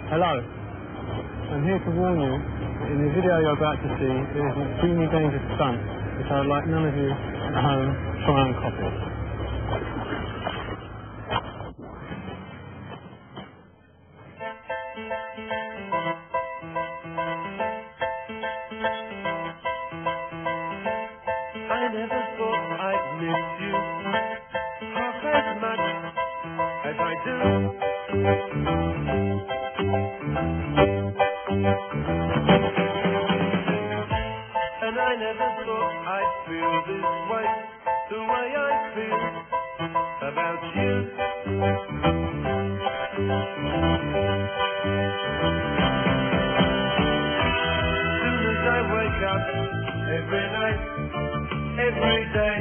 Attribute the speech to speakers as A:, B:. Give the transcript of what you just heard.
A: Hello. I'm here to warn you that in the video you're about to see there is an extremely dangerous stunt which I would like none of you at home try and copy.
B: I never thought I'd miss you half as much as I do. And I never thought I'd feel this way, the way I feel about you. Soon as I wake up, every night, every day,